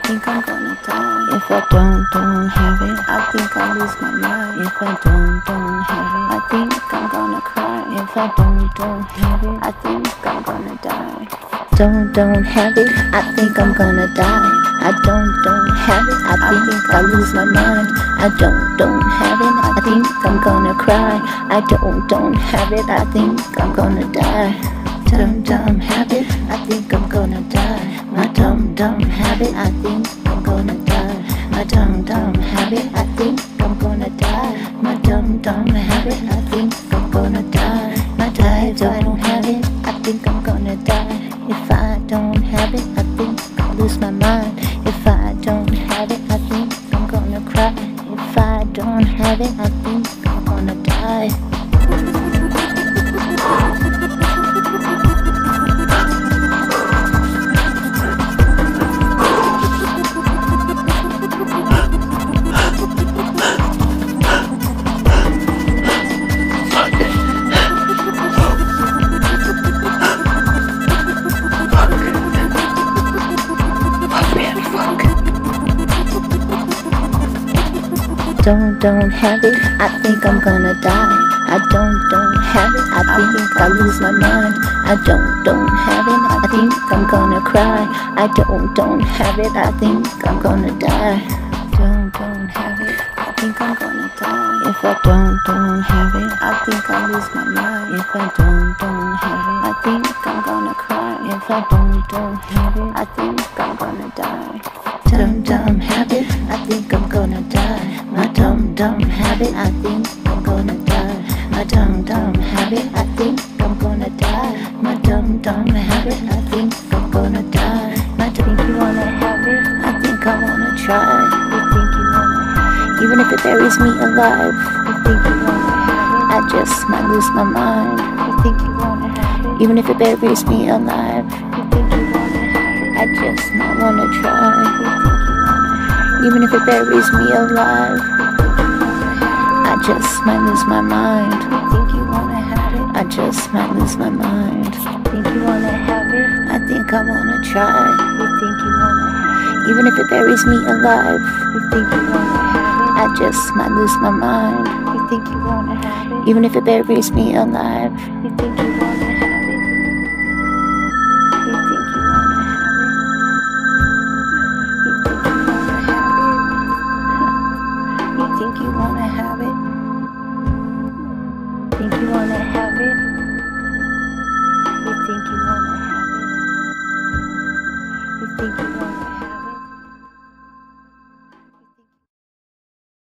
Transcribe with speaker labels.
Speaker 1: think I'm gonna die. If I don't have it, I think I'll lose my mind. If I don't have it, I think I'm gonna cry. If I don't have it, I think I'm gonna die. Don't have it, I think I'm gonna die. I don't have it, I think I'll lose my mind. I don't have it, I think I'm gonna cry. I don't have it, I think I'm gonna die. Don't have it, I think I'm gonna die. My don't have it, I think I'm gonna die. My don't have it, I think I'm gonna die. My don't have it, I think I'm gonna die. My don't have it, I think I'm gonna die. If I don't have it, I think I'll lose my mind. If I don't have it, I think I'm gonna cry. If I don't have it, I think I'm gonna die. Don't have it, I think I'm gonna die. I don't have it, I think I'll lose my mind. I don't have it, I think I'm gonna cry. I don't have it, I think I'm gonna die. Don't have it, I think I'm gonna die. If I don't have it, I think I'll lose my mind. If I don't have it, I think I'm gonna cry. If I don't have it, I think I'm gonna die. Don't have it, I think I'm gonna die. My don't have it, I think I'm gonna die. My don't have it, I think I'm gonna die. My don't have it, I think I'm gonna die. My think you wanna have it, I think I wanna try. You think you wanna have it, even if it buries me alive. You think you wanna have it, I just might lose my mind. You think you wanna have it, even if it buries me alive. You think you wanna have it, I just might wanna try. You think you wanna have it, even if it buries me alive. I just might lose my mind. You think you wanna have it, I just might lose my mind. Think you wanna have it, I think I wanna try. You think you wanna have it, even if it buries me alive. You think you wanna have it, I just might lose my mind. You think you wanna have it, even if it buries me alive. You think you wanna have it, you think you wanna have it, you think you wanna have it, you think you wanna have it, think you wanna have it, you think you wanna have it, you think you wanna have it.